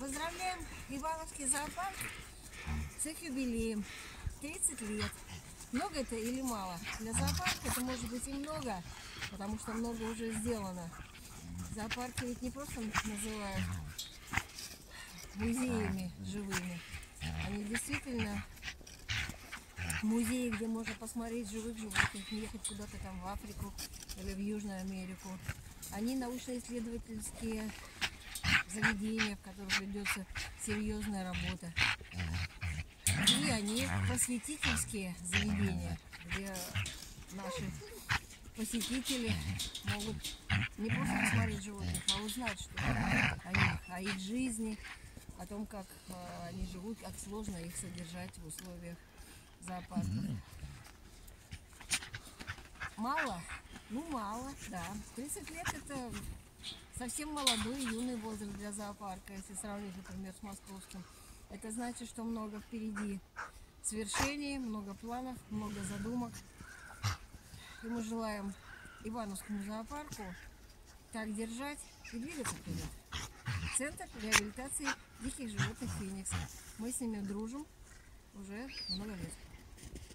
Поздравляем Ивановский зоопарк с их юбилеем. 30 лет. Много это или мало? Для зоопарка это может быть и много, потому что много уже сделано. Зоопарки ведь не просто называют музеями живыми. Они действительно музеи, где можно посмотреть живых животных, не ехать куда-то там в Африку или в Южную Америку. Они научно-исследовательские заведения, в которых ведется серьезная работа. И они просветительские заведения, где наши посетители могут не просто посмотреть животных, а узнать что-то о них, о их жизни, о том, как они живут, как сложно их содержать в условиях зоопарков. Мало? Ну, мало, да. 30 лет это совсем молодой, юный возраст для зоопарка, если сравнить, например, с московским. Это значит, что много впереди свершений, много планов, много задумок. И мы желаем Ивановскому зоопарку так держать и двигаться вперед. Центр реабилитации диких животных «Феникс». Мы с ними дружим уже много лет.